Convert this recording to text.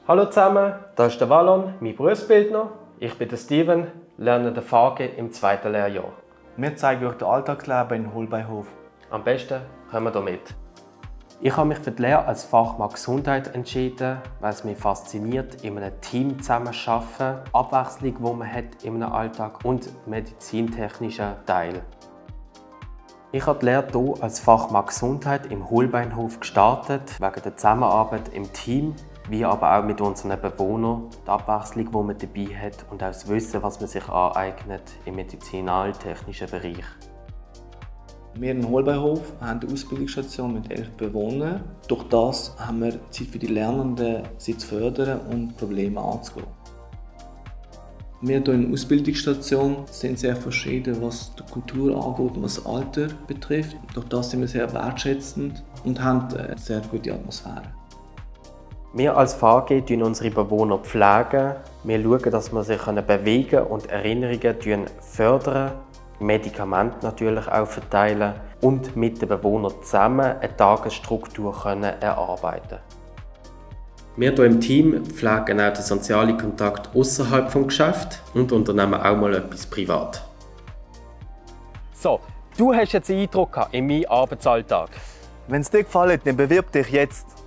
Hallo zusammen, das ist der Wallon, mein Berufsbildner. Ich bin der Steven, lernender VG im 2. Lehrjahr. Wir zeigen euch das Alltagsleben in Holbeinhof. Am besten kommen wir hier mit. Ich habe mich für die Lehre als Fachmann Gesundheit entschieden, weil es mich fasziniert, in einem Team zusammen zu arbeiten, Abwechslung, die man hat in einem Alltag und medizintechnischen Teil. Ich habe die Lehre hier als Fachmann Gesundheit im Holbeinhof gestartet, wegen der Zusammenarbeit im Team, wie aber auch mit unseren Bewohnern, die Abwechslung, die man dabei hat und auch das Wissen, was man sich aneignet im medizinaltechnischen Bereich. Wir in Holbeinhof haben eine Ausbildungsstation mit 11 Bewohnern. Durch das haben wir Zeit für die Lernenden, sie zu fördern und Probleme anzugehen. Wir hier in der Ausbildungsstation sind sehr verschieden, was die Kultur angeht und was das Alter betrifft. Durch das sind wir sehr wertschätzend und haben eine sehr gute Atmosphäre. Wir als VG pflegen unsere Bewohner. Wir schauen, dass wir sich bewegen und Erinnerungen fördern, Medikamente natürlich auch verteilen und mit den Bewohnern zusammen eine Tagesstruktur erarbeiten. Wir hier im Team pflegen auch den sozialen Kontakt außerhalb des Geschäfts und unternehmen auch mal etwas privat. So, du hast jetzt einen Eindruck in meinem Arbeitsalltag. Wenn es dir gefällt, dann bewirb dich jetzt.